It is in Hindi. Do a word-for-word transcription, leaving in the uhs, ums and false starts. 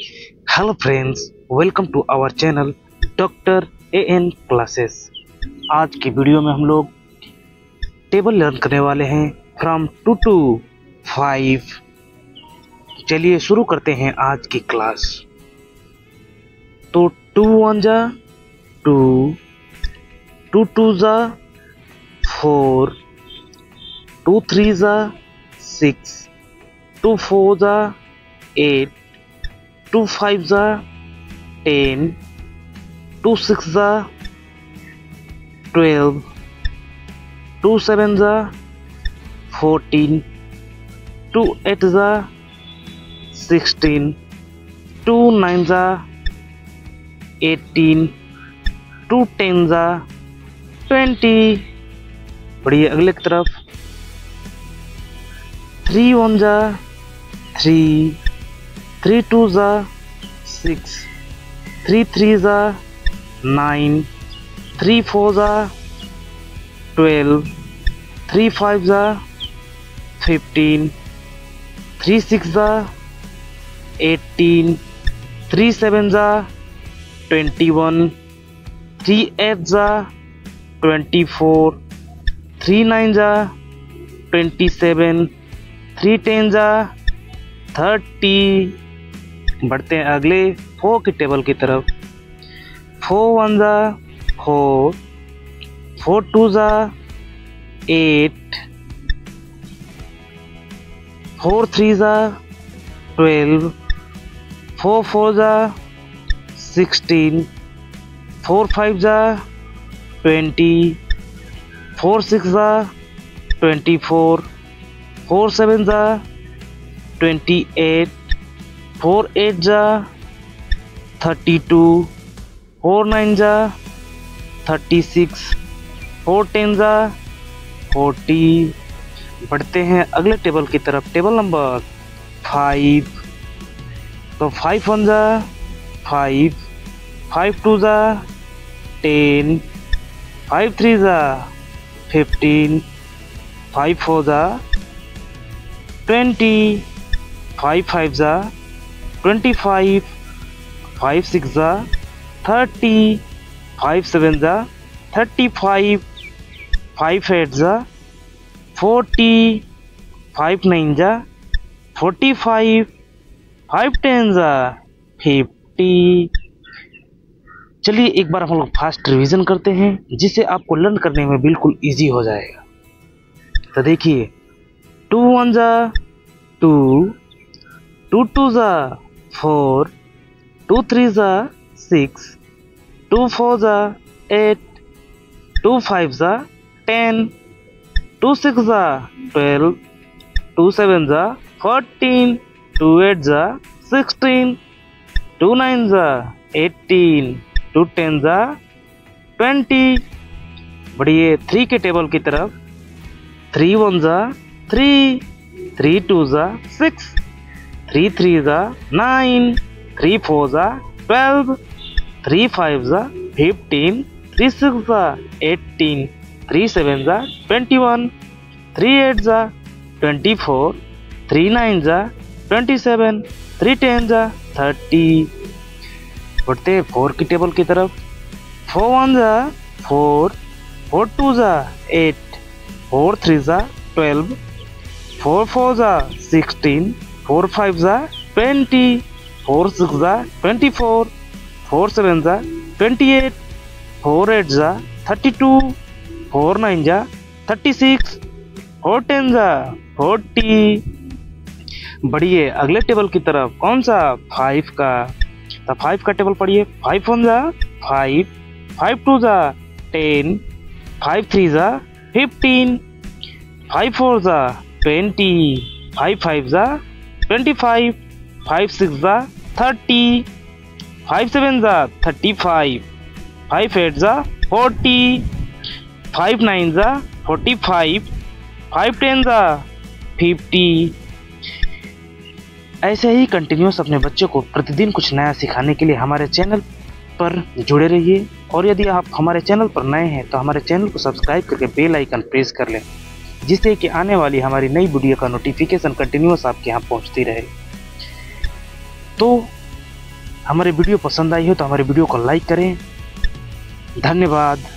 Hello friends, welcome to our channel doctor A N classes. आज की वीडियो में हम लोग टेबल लर्न करने वाले हैं फ्रॉम टू टू फाइव। चलिए शुरू करते हैं आज की क्लास। तो टू वन जा टू, टू टू जा फोर, टू थ्री जा सिक्स, टू फोर जा एट, टू फाइव जा टेन, टू सिक्स जा ट्वेल्व, टू सेवन जा फोर्टीन, टू एट जा सिक्सटीन, टू नाइन जा एटीन, टू टेन जा ट्वेंटी। बढ़िए, अगले की तरफ। थ्री वन जा थ्री, थ्री टू जा सिक्स, थ्री थ्री जा नाइन, थ्री फोर जा ट्वेल्व, थ्री फाइव जा फिफ्टीन, थ्री सिक्स जा एटीन, थ्री सेवन जा ट्वेंटी वन, थ्री एट जा ट्वेंटी फोर, थ्री नाइन जा ट्वेंटी सेवन, थ्री टेन जा थर्टी। बढ़ते हैं अगले फोर की टेबल की तरफ। फोर वन जा फोर, फोर टू जा एट, फोर थ्री जा ट्वेल्व, फोर फोर जा सिक्सटीन, फोर फाइव जा ट्वेंटी, फोर सिक्स जा ट्वेंटी फोर, फोर सेवन जा ट्वेंटी एट, फोर एट जा थर्टी टू, फोर नाइन जा थर्टी सिक्स, फोर टेन जा फोर्टी। बढ़ते हैं अगले टेबल की तरफ, टेबल नंबर फाइव। तो फाइव वन जा फाइव, फाइव टू जा टेन, फाइव थ्री जा फिफ्टीन, फाइव फोर जा ट्वेंटी, फाइव फाइव जा ट्वेंटी फाइव, फाइव सिक्स जा थर्टी, फाइव सेवन जा थर्टी फाइव, फाइव एट जा फोर्टी, फाइव नाइन जा फोर्टी फाइव, फाइव टेन जा फिफ्टी। चलिए एक बार हम लोग फास्ट रिवीजन करते हैं, जिससे आपको लर्न करने में बिल्कुल इजी हो जाएगा। तो देखिए, टू वन जा टू, टू टू जा फोर, टू थ्री जा सिक्स, टू फोर जा एट, टू फाइव जा टेन, टू सिक्स जा ट्वेल्व, टू सेवन जा फोर्टीन, टू एट जा सिक्सटीन, टू नाइन जा एटीन, टू टेन जा ट्वेंटी। बढ़िए, थ्री के टेबल की तरफ। थ्री वन जा थ्री, थ्री टू जा सिक्स, थ्री थ्री जा नाइन, थ्री फोर जा ट्वेल्व, थ्री फाइव जा फिफ्टीन, थ्री सिक्स जा एटीन, थ्री सेवन जा ट्वेंटी वन, थ्री एट जा ट्वेंटी फोर, थ्री नाइन जा ट्वेंटी सेवन, थ्री टेन जा थर्टी। बढ़ते फोर की टेबल की तरफ। फोर वन जा फोर, फोर टू जा एट, फोर थ्री जा ट्वेल्व, फोर फोर जा सिक्सटीन, फोर फाइव जा ट्वेंटी, फोर सिक्स जा ट्वेंटी फोर, फोर सेवन जा ट्वेंटी एट, फोर एट जा थर्टी टू, फोर नाइन जा थर्टी सिक्स, फोर टेन जा फोर्टी। बढ़िए, अगले टेबल की तरफ। कौन सा? फाइव का। तो फाइव का टेबल पढ़िए। फाइव वन जा फाइव, फाइव टू जा टेन, फाइव थ्री जा फिफ्टीन, फाइव फोर जा ट्वेंटी, फाइव फाइव जा ट्वेंटी फाइव, फाइव सिक्स जा थर्टी, फाइव सेवन जा थर्टी फाइव, फाइव एट जा फोर्टी, फाइव नाइन जा फोर्टी फाइव, फाइव टेन जा फिफ्टी। ऐसे ही कंटिन्यूस अपने बच्चों को प्रतिदिन कुछ नया सिखाने के लिए हमारे चैनल पर जुड़े रहिए। और यदि आप हमारे चैनल पर नए हैं तो हमारे चैनल को सब्सक्राइब करके बेल आइकन प्रेस कर लें, जिससे कि आने वाली हमारी नई वीडियो का नोटिफिकेशन कंटिन्यूस आपके यहाँ पहुँचती रहे। तो हमारे वीडियो पसंद आई हो तो हमारे वीडियो को लाइक करें। धन्यवाद।